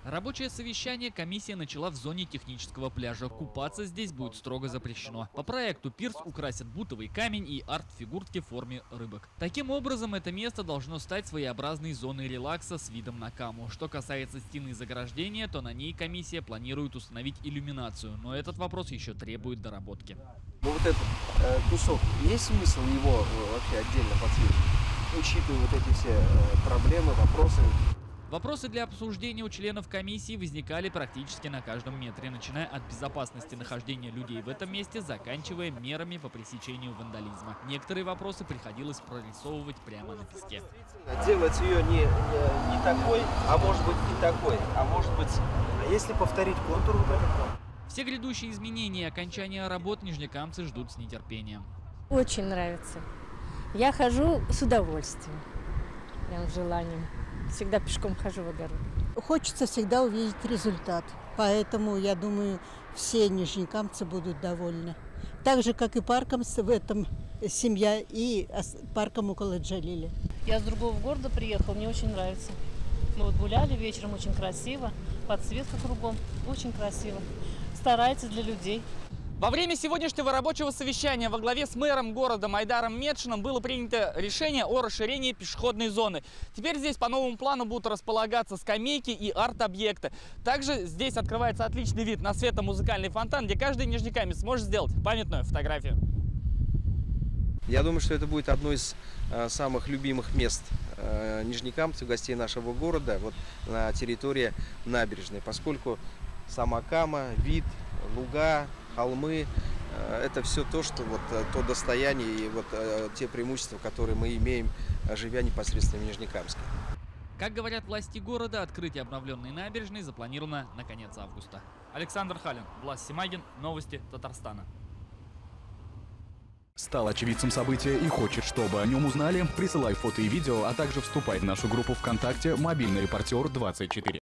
Рабочее совещание комиссия начала в зоне технического пляжа. Купаться здесь будет строго запрещено. По проекту пирс украсят бутовый камень и арт-фигурки в форме рыбок. Таким образом, это место должно стать своеобразной зоной релакса с видом на Каму. Что касается стены заграждения, то на ней комиссия планирует установить иллюминацию, но этот вопрос еще требует доработки. Но вот этот кусок, есть смысл его вообще отдельно подсветить, учитывая вот эти все проблемы, вопросы? Вопросы для обсуждения у членов комиссии возникали практически на каждом метре, начиная от безопасности нахождения людей в этом месте, заканчивая мерами по пресечению вандализма. Некоторые вопросы приходилось прорисовывать прямо на песке. Делать ее не такой, а может быть и такой, а может быть, если повторить контур вот этот? Все грядущие изменения и окончания работ нижнекамцы ждут с нетерпением. Очень нравится. Я хожу с удовольствием, прям с желанием. Всегда пешком хожу в огород. Хочется всегда увидеть результат. Поэтому, я думаю, все нижнекамцы будут довольны. Так же, как и парком в этом семья, и парком около Джалиля. Я с другого города приехала, мне очень нравится. Мы вот гуляли вечером, очень красиво, подсветка кругом, очень красиво. Старается для людей. Во время сегодняшнего рабочего совещания во главе с мэром города Майдаром Медшиным было принято решение о расширении пешеходной зоны. Теперь здесь по новому плану будут располагаться скамейки и арт-объекты. Также здесь открывается отличный вид на светомузыкальный фонтан, где каждый нижнекамец сможет сделать памятную фотографию. Я думаю, что это будет одно из самых любимых мест нижнекамцев, гостей нашего города, вот на территории набережной, поскольку сама Кама, вид, луга, холмы – это все то, что вот то достояние и вот те преимущества, которые мы имеем, живя непосредственно в Нижнекамске. Как говорят власти города, открытие обновленной набережной запланировано на конец августа. Александр Халин, Влас Семагин, новости Татарстана. Стал очевидцем события и хочет, чтобы о нем узнали? Присылай фото и видео, а также вступай в нашу группу ВКонтакте «Мобильный репортер 24».